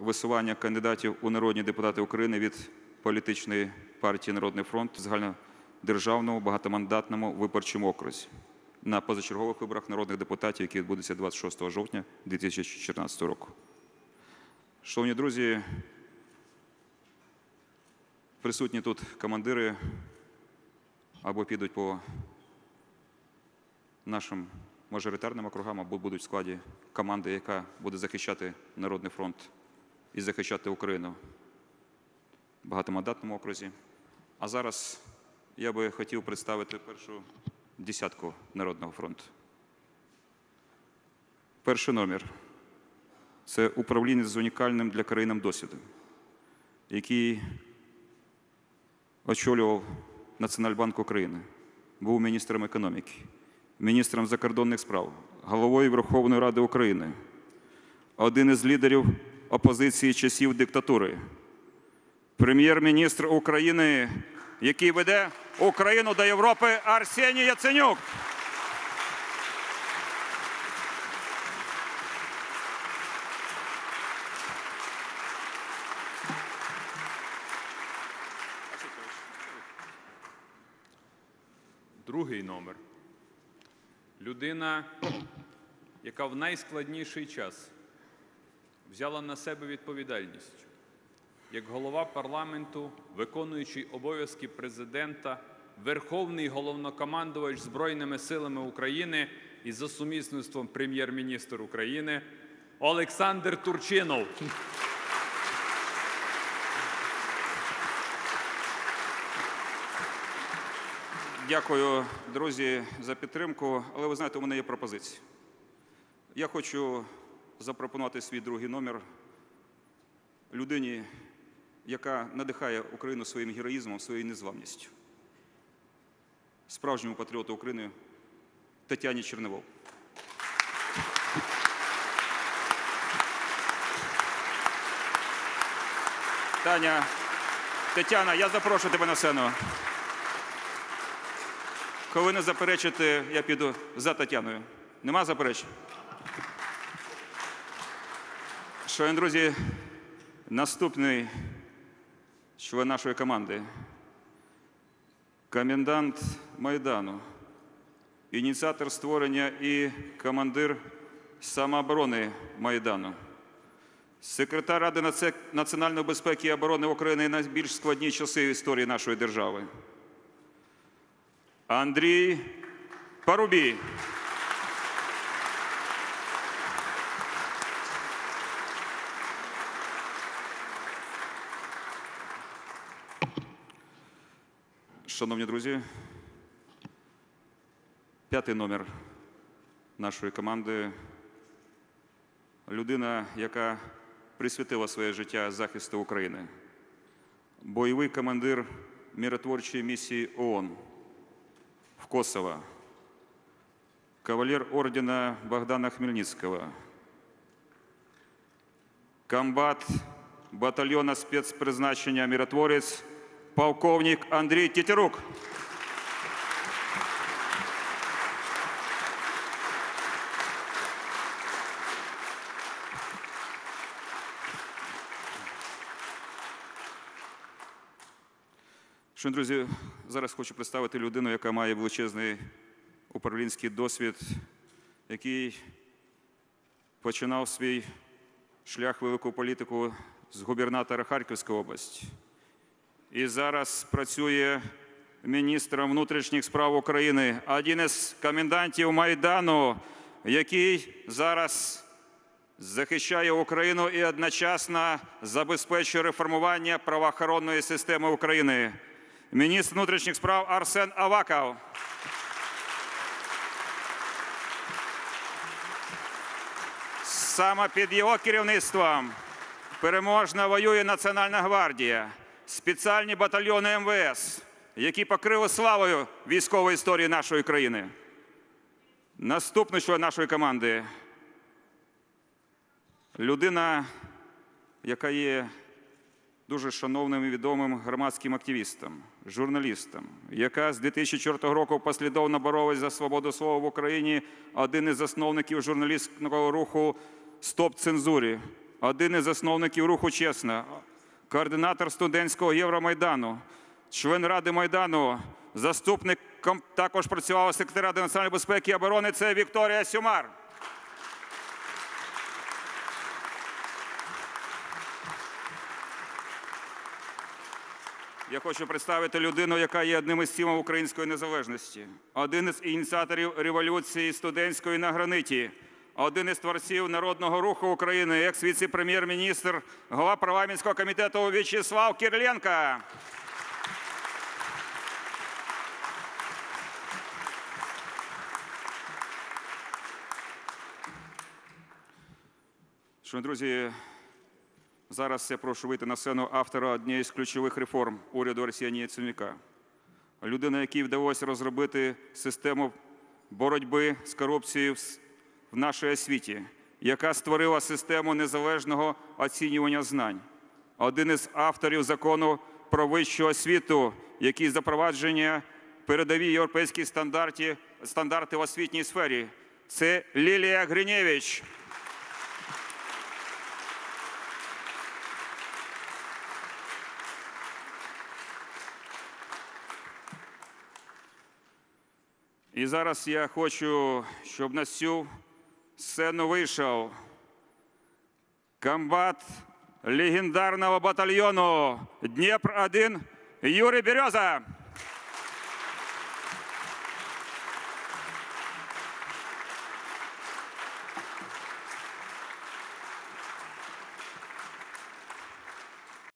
висування кандидатів у народні депутати України від політичної партії «Народний фронт» в загальнодержавному багатомандатному виборчому окрузі на позачергових виборах народних депутатів, які відбудуться 26 жовтня 2014 року. Шановні друзі, присутні тут командири або підуть по нашим мажоритарним округам, або будуть в складі команди, яка буде захищати Народний фронт і захищати Україну в багатомандатному окрузі. А зараз я би хотів представити першу десятку Народного фронту. Перший номер – це управлінець з унікальним для країни досвідом, який очолював Національбанк України, був міністром економіки, міністром закордонних справ, головою Верховної Ради України, один із лідерів опозиції часів диктатури, прем'єр-міністр України, який веде Україну до Європи, Арсеній Яценюк. Другий номер. Людина, яка в найскладніший час взяла на себе відповідальність як голова парламенту, виконуючий обов'язки президента, верховний головнокомандувач Збройними силами України і за сумісництвом прем'єр-міністр України Олександр Турчинов. Дякую, друзі, за підтримку. Але ви знаєте, у мене є пропозиція. Я хочу запропонувати свій другий номер людині, яка надихає Україну своїм героїзмом, своєю незламністю. Справжньому патріоту України Тетяні Черновол. Тетяна, я запрошую тебе на сцену. Коли не заперечите, я піду за Тетяною. Нема заперечень? Шановні друзі, наступний член нашої команди – комендант Майдану, ініціатор створення і командир самооборони Майдану, секретар Ради національної безпеки і оборони України в найбільш складні часи в історії нашої держави. Андрій Парубій. Шановні друзі, п'ятий номер нашої команди – людина, яка присвятила своє життя захисту України, бойовий командир миротворчої місії ООН в Косово, кавалер ордена Богдана Хмельницкого, комбат батальйона спецпризначення «Миротворець» полковник Андрій Тетерук. Шановні друзі, зараз хочу представити людину, яка має величезний управлінський досвід, який починав свій шлях великого політику з губернатора Харківської області. І зараз працює міністром внутрішніх справ України, один із комендантів Майдану, який зараз захищає Україну і одночасно забезпечує реформування правоохоронної системи України. Міністр внутрішніх справ Арсен Аваков. Саме під його керівництвом переможно воює Національна гвардія, спеціальні батальйони МВС, які покрили славою військової історії нашої країни. Наступний член нашої команди – людина, яка є дуже шановним і відомим громадським активістом, журналістом, яка з 2004 року послідовно боролась за свободу слова в Україні, один із засновників журналістського руху «Стоп цензурі», один із засновників руху «Чесно», координатор студентського Євромайдану, член Ради Майдану, заступник, також працював у секретарі Ради національної безпеки і оборони, це Вікторія Сюмар. Я хочу представити людину, яка є одним із символів української незалежності, один із ініціаторів революції студентської на граниті, один із творців Народного руху України, екс-віце-прем'єр-міністр, голова парламентського комітету В'ячеслав Кириленко. Шановні друзі, зараз я прошу вийти на сцену автора однієї з ключових реформ уряду Арсенія Яценюка. Людина, якій вдалося розробити систему боротьби з корупцією в нашій освіті, яка створила систему незалежного оцінювання знань. Один із авторів закону про вищу освіту, який запровадження передові європейські стандарти в освітній сфері. Це Лілія Гриневич. І зараз я хочу, щоб на цю сцену вийшов комбат легендарного батальйону Дніпр-1 Юрій Береза.